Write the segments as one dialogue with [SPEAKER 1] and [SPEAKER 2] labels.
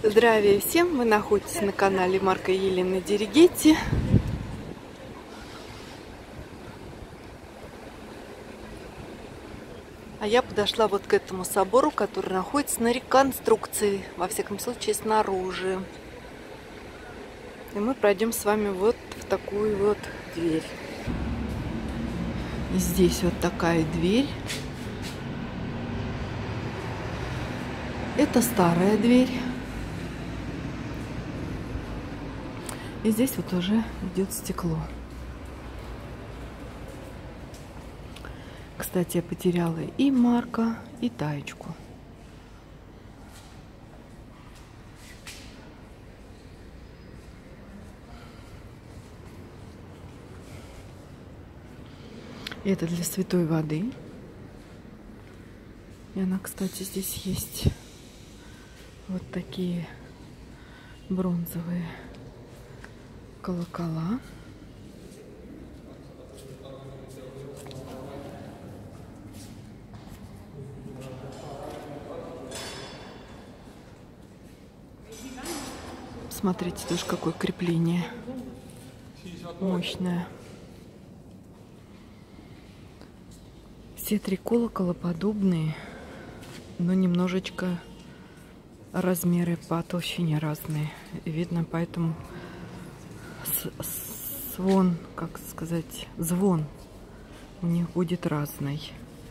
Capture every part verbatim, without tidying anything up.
[SPEAKER 1] Здравия всем! Вы находитесь на канале Марка и Елены Деригетти. А я подошла вот к этому собору, который находится на реконструкции, во всяком случае снаружи. И мы пройдем с вами вот в такую вот дверь. И здесь вот такая дверь. Это старая дверь. И здесь вот уже идет стекло. Кстати, я потеряла и Марка, и Таечку. И это для святой воды. И она, кстати, здесь есть. Вот такие бронзовые колокола. Смотрите, тоже какое крепление мощное. Все три колокола подобные, но немножечко размеры по толщине разные. Видно, поэтому звон, как сказать, звон у них будет разный.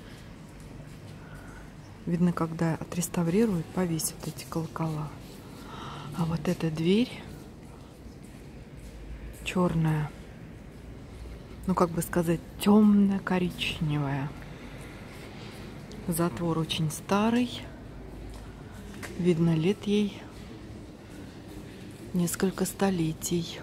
[SPEAKER 1] Видно, когда отреставрируют, повесят эти колокола. А вот эта дверь черная, ну как бы сказать, темно-коричневая. Затвор очень старый. Видно, лет ей несколько столетий.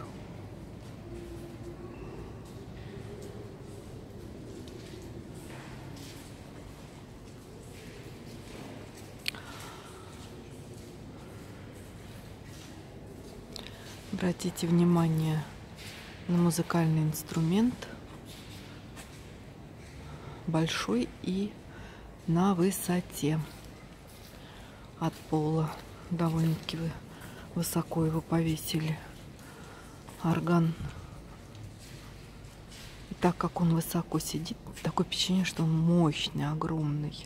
[SPEAKER 1] Обратите внимание на музыкальный инструмент. Большой и на высоте от пола. Довольно-таки высоко его повесили. Орган. И так как он высоко сидит, такое впечатление, что он мощный, огромный.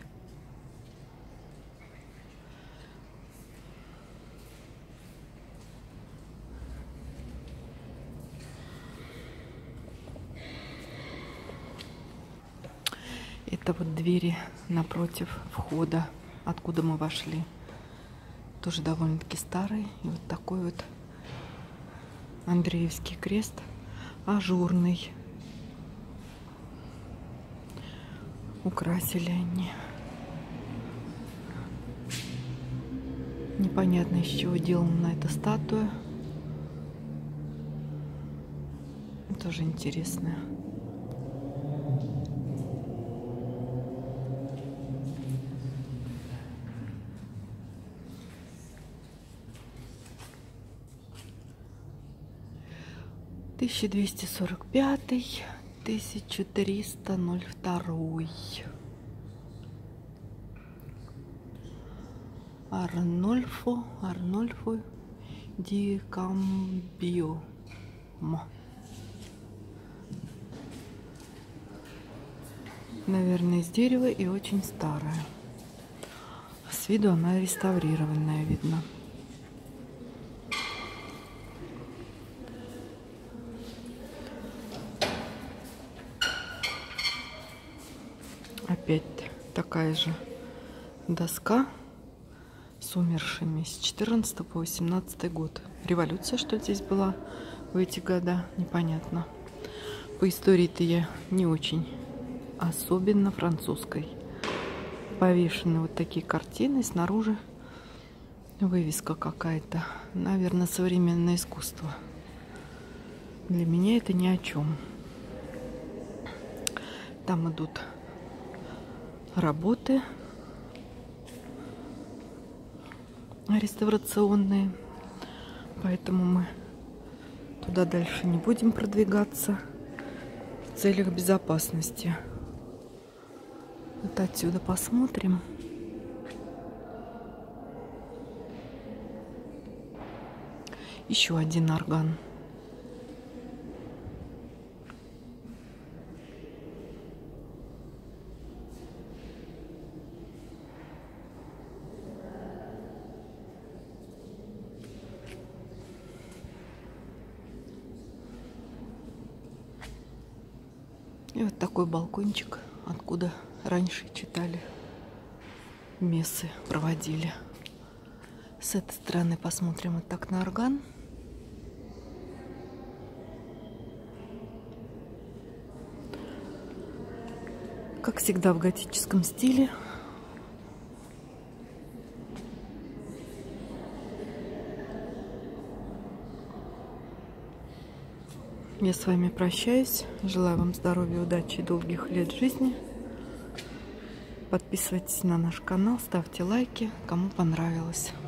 [SPEAKER 1] Это вот двери напротив входа, откуда мы вошли. Тоже довольно-таки старый. И вот такой вот Андреевский крест, ажурный. Украсили они. Непонятно, из чего сделана эта статуя. Тоже интересная. тысяча двести сорок пятый, тысяча триста второй. Арнольфо, Арнольфо ди Камбио. Наверное, из дерева и очень старая. С виду она реставрированная, видно. Опять такая же доска с умершими с четырнадцатого по восемнадцатый год. Революция, что ли, здесь была в эти года, непонятно. По истории-то я не очень, особенно французской. Повешены вот такие картины, снаружи вывеска какая-то. Наверное, современное искусство. Для меня это ни о чем. Там идут работы реставрационные, поэтому мы туда дальше не будем продвигаться в целях безопасности. Вот отсюда посмотрим. Еще один орган. И вот такой балкончик, откуда раньше читали мессы, проводили. С этой стороны посмотрим вот так на орган. Как всегда в готическом стиле. Я с вами прощаюсь. Желаю вам здоровья, удачи и долгих лет жизни. Подписывайтесь на наш канал, ставьте лайки, кому понравилось.